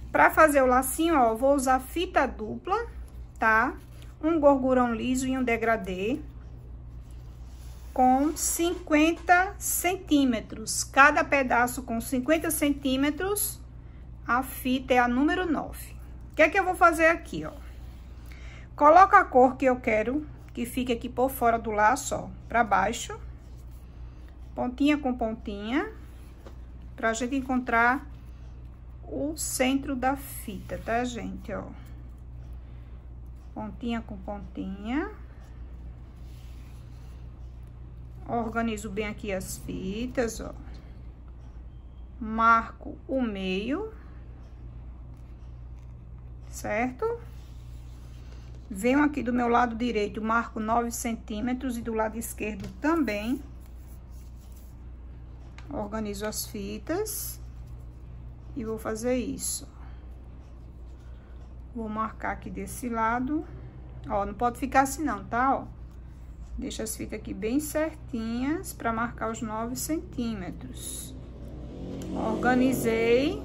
Pra fazer o lacinho, ó, vou usar fita dupla, tá? Um gorgurão liso e um degradê. Com 50 centímetros. Cada pedaço com 50 centímetros. A fita é a número 9. O que é que eu vou fazer aqui, ó? Coloca a cor que eu quero, que fique aqui por fora do laço, ó, pra baixo. Pontinha com pontinha. Pra gente encontrar o centro da fita, tá, gente, ó? Pontinha com pontinha. Organizo bem aqui as fitas, ó. Marco o meio. Certo? Venho aqui do meu lado direito, marco 9 centímetros e do lado esquerdo também. Organizo as fitas. E vou fazer isso. Vou marcar aqui desse lado. Ó, não pode ficar assim não, tá? Ó. Deixa as fitas aqui bem certinhas para marcar os 9 centímetros. Organizei.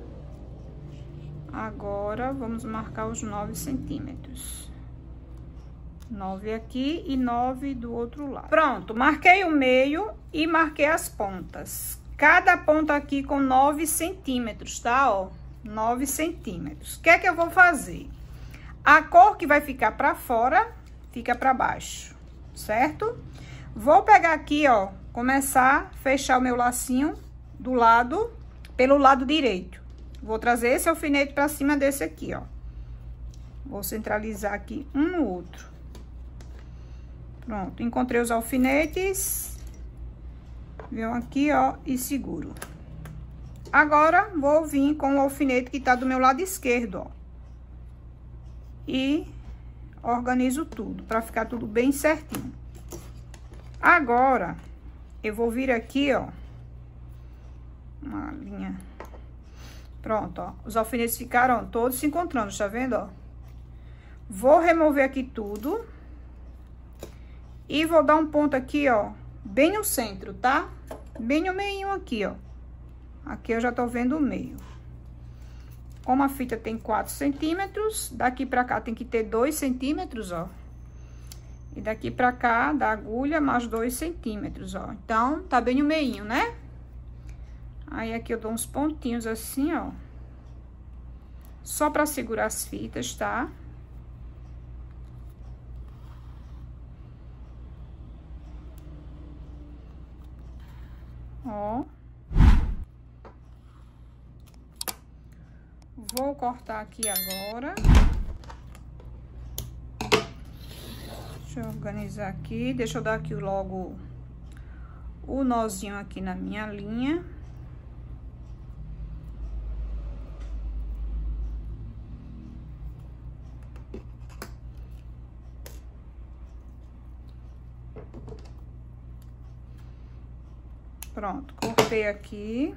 Agora, vamos marcar os 9 centímetros. 9 aqui e 9 do outro lado. Pronto, marquei o meio e marquei as pontas. Cada ponta aqui com 9 centímetros, tá? Ó, 9 centímetros. O que é que eu vou fazer? A cor que vai ficar pra fora, fica pra baixo. Certo? Vou pegar aqui, ó, começar a fechar o meu lacinho do lado, pelo lado direito. Vou trazer esse alfinete pra cima desse aqui, ó. Vou centralizar aqui um no outro. Pronto, encontrei os alfinetes. Venho aqui, ó, e seguro. Agora, vou vir com o alfinete que tá do meu lado esquerdo, ó. E organizo tudo, pra ficar tudo bem certinho. Agora, eu vou vir aqui, ó. Uma linha. Pronto, ó. Os alfinetes ficaram todos se encontrando, tá vendo, ó? Vou remover aqui tudo. E vou dar um ponto aqui, ó. Bem no centro, tá? Bem no meio aqui, ó. Aqui eu já tô vendo o meio. Como a fita tem 4 centímetros, daqui pra cá tem que ter 2 centímetros, ó. E daqui pra cá, da agulha, mais 2 centímetros, ó. Então, tá bem no meio, né? Aí, aqui eu dou uns pontinhos assim, ó. Só pra segurar as fitas, tá? Ó. Vou cortar aqui agora. Deixa eu organizar aqui. Deixa eu dar aqui logo o nozinho aqui na minha linha. Pronto, cortei aqui.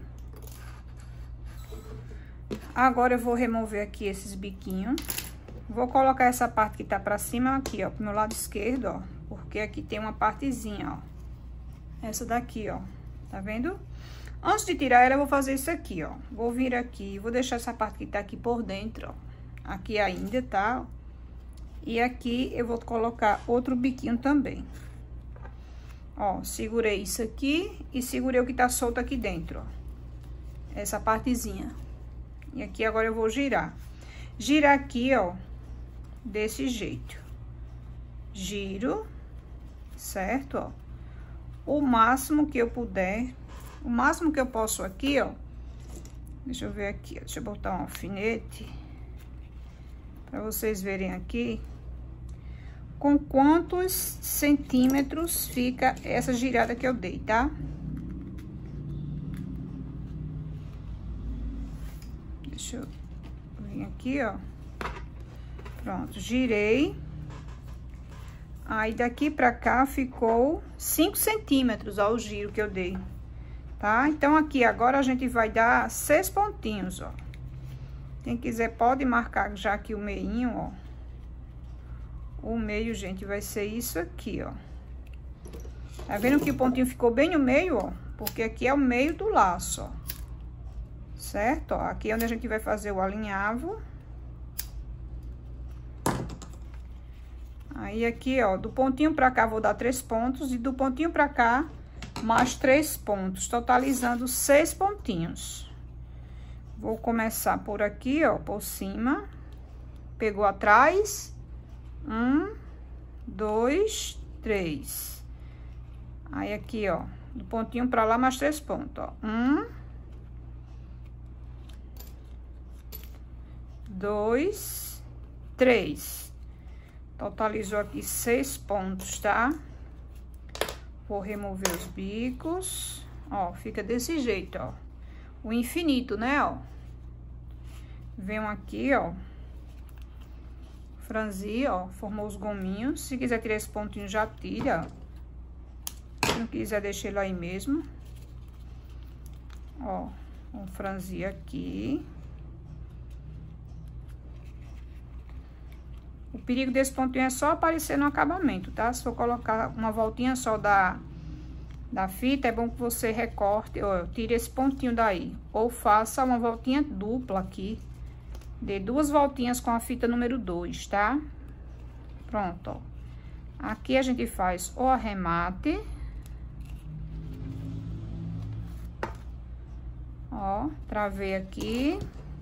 Agora, eu vou remover aqui esses biquinhos. Vou colocar essa parte que tá pra cima aqui, ó, pro meu lado esquerdo, ó. Porque aqui tem uma partezinha, ó. Essa daqui, ó. Tá vendo? Antes de tirar ela, eu vou fazer isso aqui, ó. Vou vir aqui, vou deixar essa parte que tá aqui por dentro, ó. Aqui ainda, tá? E aqui eu vou colocar outro biquinho também. Ó, segurei isso aqui e segurei o que tá solto aqui dentro, ó. Essa partezinha. E aqui agora eu vou girar. Girar aqui, ó, desse jeito. Giro, certo, ó. O máximo que eu puder, o máximo que eu posso aqui, ó. Deixa eu ver aqui, ó. Deixa eu botar um alfinete pra vocês verem aqui com quantos centímetros fica essa girada que eu dei, tá? Deixa eu vir aqui, ó. Pronto, girei. Aí, daqui pra cá ficou 5 centímetros, ó, o giro que eu dei, tá? Então, aqui, agora a gente vai dar 6 pontinhos, ó. Quem quiser pode marcar já aqui o meinho, ó. O meio, gente, vai ser isso aqui, ó. Tá vendo que o pontinho ficou bem no meio, ó? Porque aqui é o meio do laço, ó. certo? Ó, aqui é onde a gente vai fazer o alinhavo. Aí, aqui, ó, do pontinho pra cá, vou dar 3 pontos. E do pontinho pra cá, mais 3 pontos, totalizando 6 pontinhos. Vou começar por aqui, ó, por cima. Pegou atrás. 1, 2, 3. Aí, aqui, ó, do pontinho pra lá, mais 3 pontos, ó. 1, 2, 3. Totalizou aqui 6 pontos, tá? Vou remover os bicos. Ó, fica desse jeito, ó. O infinito, né, ó. Venho aqui, ó. Franzi, ó. Formou os gominhos. Se quiser tirar esse pontinho, já tira. Se não quiser, deixa ele aí mesmo. Ó, vamos franzir aqui. O perigo desse pontinho é só aparecer no acabamento, tá? Se for colocar uma voltinha só da fita, é bom que você recorte, ó, tire esse pontinho daí. Ou faça uma voltinha dupla aqui. Dê 2 voltinhas com a fita número 2, tá? Pronto, ó. Aqui a gente faz o arremate. Ó, travei aqui.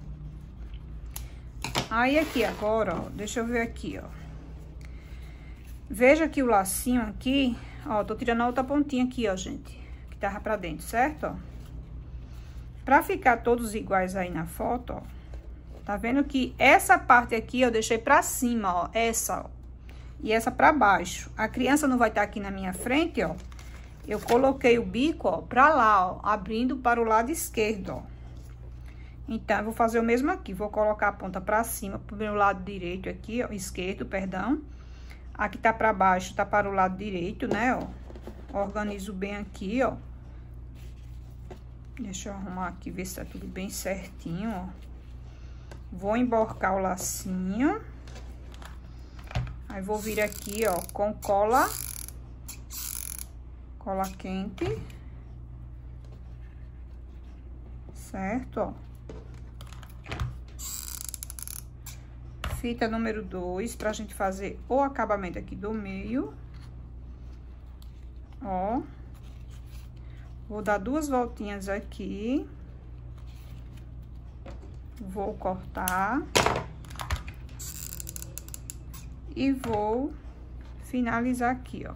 Aí, aqui agora, ó, deixa eu ver aqui, ó. Veja que o lacinho aqui, ó, tô tirando a outra pontinha aqui, ó, gente, que tava pra dentro, certo, ó? Pra ficar todos iguais aí na foto, ó, tá vendo que essa parte aqui eu deixei pra cima, ó, essa, ó, e essa pra baixo. A criança não vai estar aqui na minha frente, ó. Eu coloquei o bico, ó, pra lá, ó, abrindo para o lado esquerdo, ó. Então, eu vou fazer o mesmo aqui. Vou colocar a ponta pra cima, pro meu lado direito aqui, ó, esquerdo, perdão. Aqui tá pra baixo, tá para o lado direito, né, ó. Organizo bem aqui, ó. Deixa eu arrumar aqui, ver se tá tudo bem certinho, ó. Vou emborcar o lacinho. Aí, vou vir aqui, ó, com cola quente. Certo, ó. Fita número 2, pra gente fazer o acabamento aqui do meio. Ó. Vou dar 2 voltinhas aqui. Vou cortar. E vou finalizar aqui, ó.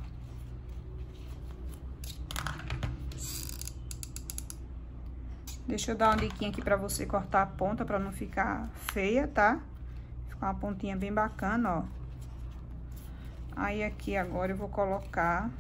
Deixa eu dar uma diquinha aqui pra você cortar a ponta, pra não ficar feia, tá? Com uma pontinha bem bacana, ó. Aí, aqui agora eu vou colocar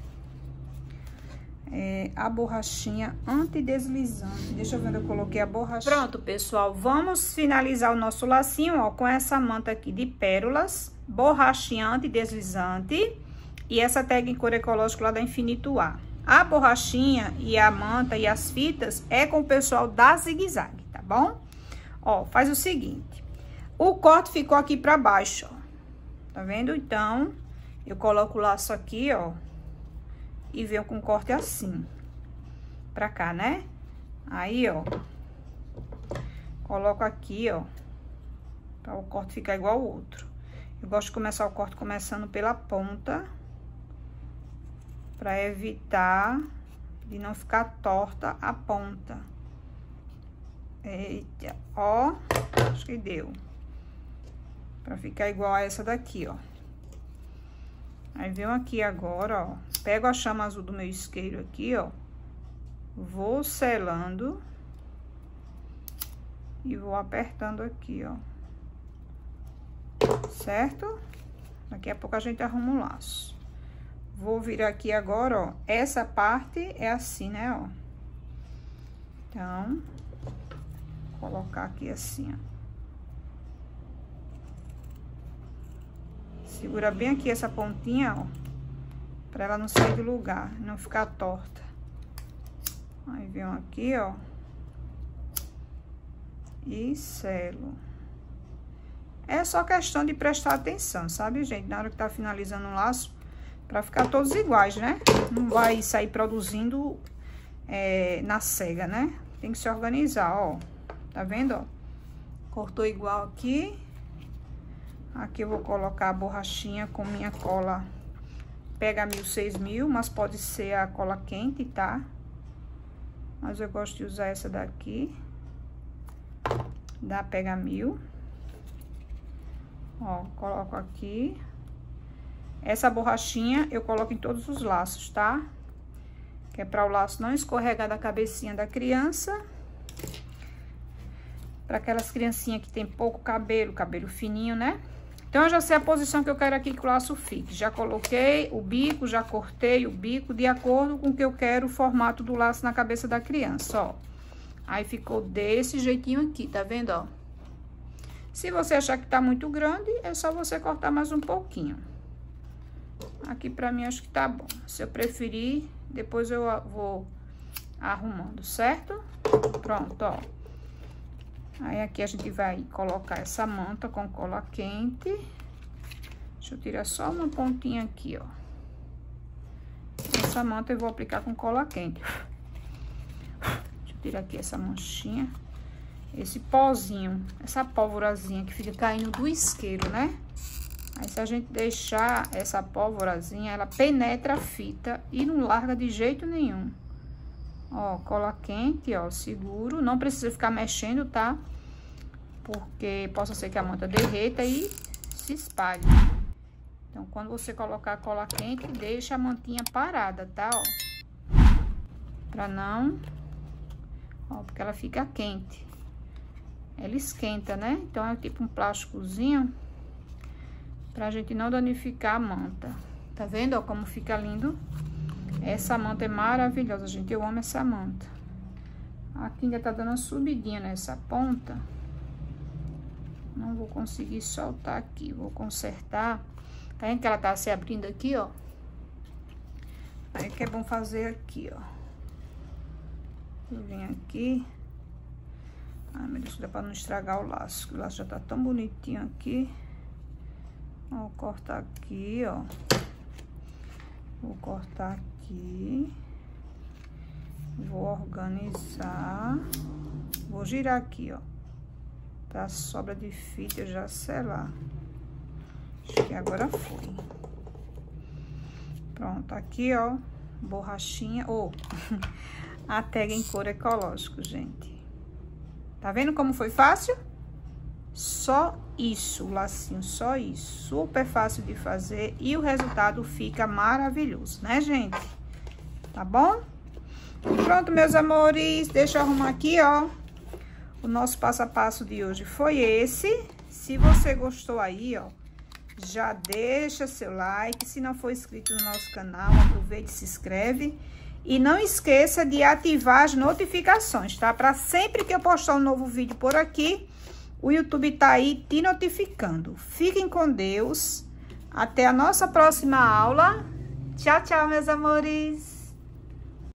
a borrachinha antideslizante. Deixa eu ver onde eu coloquei a borrachinha. Pronto, pessoal, vamos finalizar o nosso lacinho, ó, com essa manta aqui de pérolas, borrachinha antideslizante e essa tag em couro ecológico lá da Infinito A. A borrachinha e a manta e as fitas é com o pessoal da Zig Zag, tá bom? Ó, faz o seguinte. O corte ficou aqui pra baixo, ó. Tá vendo? Então, eu coloco o laço aqui, ó. E venho com corte assim. Pra cá, né? Aí, ó. Coloco aqui, ó. Pra o corte ficar igual ao outro. Eu gosto de começar o corte começando pela ponta. Pra evitar de não ficar torta a ponta. Eita, ó. Acho que deu. Pra ficar igual a essa daqui, ó. Aí, venho aqui agora, ó. Pego a chama azul do meu isqueiro aqui, ó. Vou selando. E vou apertando aqui, ó. Certo? Daqui a pouco a gente arruma o laço. Vou virar aqui agora, ó. Essa parte é assim, né, ó. Então, vou colocar aqui assim, ó. Segura bem aqui essa pontinha, ó, pra ela não sair do lugar, não ficar torta. Aí, venho aqui, ó, e selo. É só questão de prestar atenção, sabe, gente? Na hora que tá finalizando o laço, pra ficar todos iguais, né? Não vai sair produzindo na cega, né? Tem que se organizar, ó. Tá vendo, ó? Cortou igual aqui. Aqui eu vou colocar a borrachinha com minha cola Pega 1000, 6000, mas pode ser a cola quente, tá? Mas eu gosto de usar essa daqui. Da Pega 1000. Ó, coloco aqui. Essa borrachinha eu coloco em todos os laços, tá? Que é para o laço não escorregar da cabecinha da criança. Para aquelas criancinhas que tem pouco cabelo, cabelo fininho, né? Então, eu já sei a posição que eu quero aqui que o laço fique. Já coloquei o bico, já cortei o bico de acordo com o que eu quero o formato do laço na cabeça da criança, ó. Aí, ficou desse jeitinho aqui, tá vendo, ó? Se você achar que tá muito grande, é só você cortar mais um pouquinho. Aqui, pra mim, acho que tá bom. Se eu preferir, depois eu vou arrumando, certo? Pronto, ó. Aí, aqui a gente vai colocar essa manta com cola quente. Deixa eu tirar só uma pontinha aqui, ó. Essa manta eu vou aplicar com cola quente. Deixa eu tirar aqui essa manchinha. Esse pozinho, essa pólvorazinha que fica caindo do isqueiro, né? Aí, se a gente deixar essa pólvorazinha, ela penetra a fita e não larga de jeito nenhum. Ó, cola quente, ó, seguro. Não precisa ficar mexendo, tá? Porque possa ser que a manta derreta e se espalhe. Então, quando você colocar a cola quente, deixa a mantinha parada, tá? Ó. Pra não... Ó, porque ela fica quente. Ela esquenta, né? Então, é tipo um plásticozinho pra gente não danificar a manta. Tá vendo, ó, como fica lindo? Essa manta é maravilhosa, gente. Eu amo essa manta. Aqui ainda tá dando uma subidinha nessa ponta. Não vou conseguir soltar aqui. Vou consertar. Tá vendo que ela tá se abrindo aqui, ó? Aí que é bom fazer aqui, ó. Eu venho aqui. Ai, meu Deus, dá pra não estragar o laço. O laço já tá tão bonitinho aqui. Vou cortar aqui, ó. Vou cortar aqui. Vou organizar. Vou girar aqui, ó. Pra sobra de fita já selar. Acho que agora foi. Pronto, aqui, ó. Borrachinha. Ou a tag em couro ecológico, gente. Tá vendo como foi fácil? Só isso, o lacinho, só isso. Super fácil de fazer e o resultado fica maravilhoso, né, gente? Tá bom? Pronto, meus amores. Deixa eu arrumar aqui, ó. O nosso passo a passo de hoje foi esse. Se você gostou aí, ó, já deixa seu like. Se não for inscrito no nosso canal, aproveite e se inscreve. E não esqueça de ativar as notificações, tá? Para sempre que eu postar um novo vídeo por aqui, o YouTube tá aí te notificando. Fiquem com Deus. Até a nossa próxima aula. Tchau, tchau, meus amores.